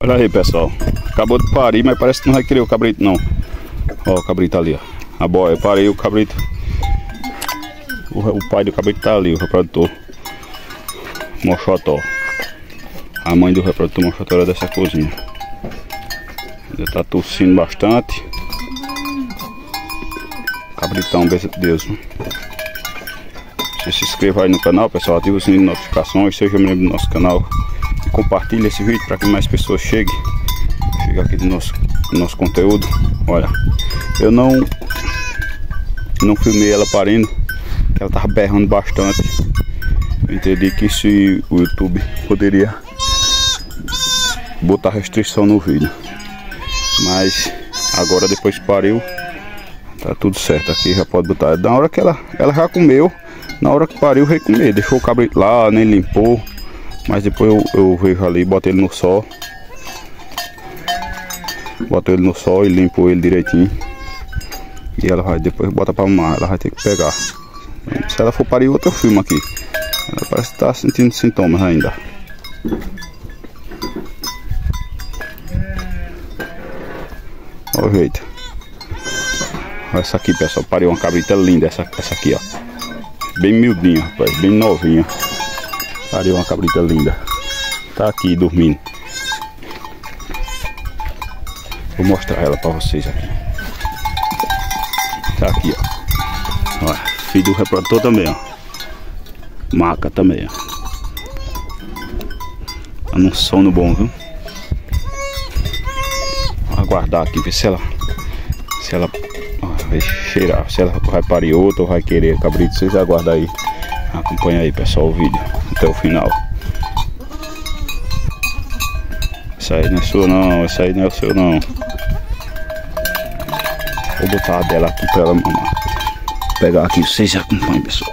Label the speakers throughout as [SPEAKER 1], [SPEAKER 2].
[SPEAKER 1] Olha aí, pessoal. Acabou de parir, mas parece que não vai querer o cabrito, não. Ó, o cabrito ali, ó. A boia, eu parei o cabrito. O pai do cabrito tá ali, o reprodutor Mochotó. A mãe do reprodutor Mochotó era dessa cozinha. Ele tá tossindo bastante. Cabritão, bênção de Deus. Você se inscreva aí no canal, pessoal. Ative o sininho de notificações. Seja membro do nosso canal. E compartilhe esse vídeo para que mais pessoas cheguem aqui do nosso conteúdo. Olha, eu não filmei ela parindo, que ela tava berrando bastante. Eu entendi que se o YouTube poderia botar restrição no vídeo, mas agora depois que pariu tá tudo certo. Aqui já pode botar. Na hora que ela já comeu, na hora que pariu veio comer, deixou o cabrito lá, nem limpou, mas depois eu vejo ali, boto ele no sol. Boto ele no sol e limpo ele direitinho. E ela vai depois bota pra mamar, ela vai ter que pegar. Se ela for parir outra, eu filmo aqui. Ela parece que tá sentindo sintomas ainda. Olha o jeito. Olha essa aqui, pessoal, pariu uma cabrita linda, essa aqui, ó. Bem miudinha, rapaz, bem novinha. Pariu uma cabrita linda. Tá aqui dormindo. Vou mostrar ela pra vocês aqui. Tá aqui, ó. Olha, filho do reprodutor também, ó. Maca também, ó. Tá num sono bom, viu? Vou aguardar aqui, ver se ela vai cheirar, se ela vai parir outra ou vai querer cabrito. Vocês aguardam aí. Acompanha aí, pessoal, o vídeo até o final. Essa aí não é sua não, essa aí não é o seu não. Vou botar a dela aqui pra ela mamar. Vou pegar aqui, vocês acompanham, pessoal.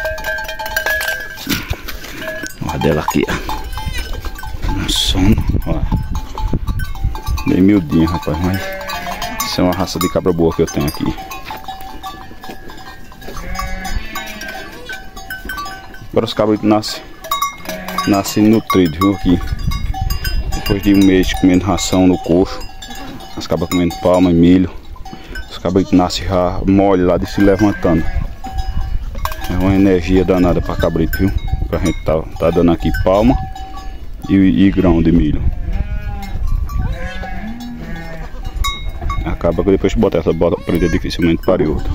[SPEAKER 1] Olha a dela aqui, ó. No sono, ó. Bem miudinha, rapaz, mas isso é uma raça de cabra boa que eu tenho aqui. Agora os cabritos nascem nutridos, viu, aqui. Depois de um mês comendo ração no coxo, as cabras comendo palma e milho, os cabritos nascem já mole lá de se levantando. É uma energia danada para cabrito, viu? Que a gente tá dando aqui palma e grão de milho. Acaba que depois que botar essa bota preta dificilmente pare outra.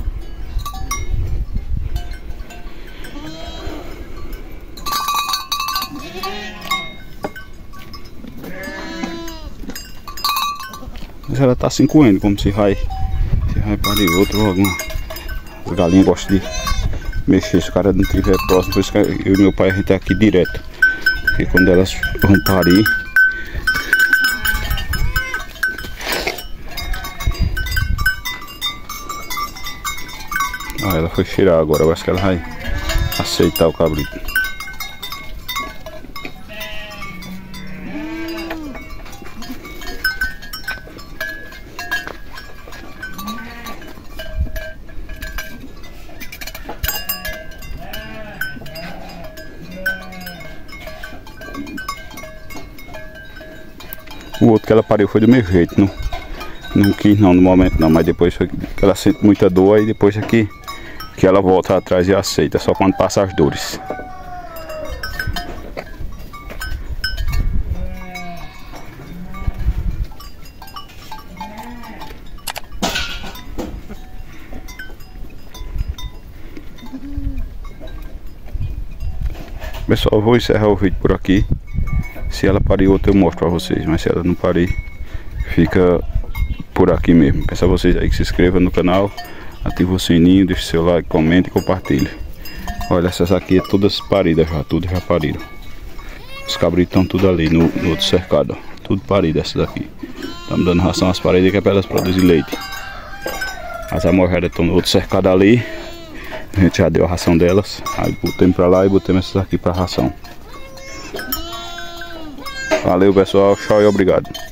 [SPEAKER 1] Mas ela tá assim coendo, como se vai parir outro ou alguma. As galinhas gostam de mexer, se o cara não estiver próximo. Por isso que eu e meu pai a gente é aqui direto. Porque quando elas vão parir, ela foi cheirar agora, eu acho que ela vai aceitar o cabrito. O outro que ela pariu foi do mesmo jeito, não quis não no momento não, mas depois foi que ela sente muita dor, aí depois aqui que ela volta atrás e aceita, só quando passa as dores. Pessoal, eu vou encerrar o vídeo por aqui. Se ela parir outra eu mostro pra vocês, mas se ela não parir, fica por aqui mesmo. Peço a vocês aí que se inscrevam no canal, ative o sininho, deixe seu like, comente e compartilhe. Olha, essas aqui é todas paridas já, tudo já pariram. Os cabritos estão tudo ali no outro cercado, ó. Tudo parido essas daqui. Estamos dando ração às paredes que é para elas produzir leite. As amorredas estão no outro cercado ali. A gente já deu a ração delas. Aí botemos pra lá e botemos essas aqui pra ração. Valeu, pessoal, tchau e obrigado.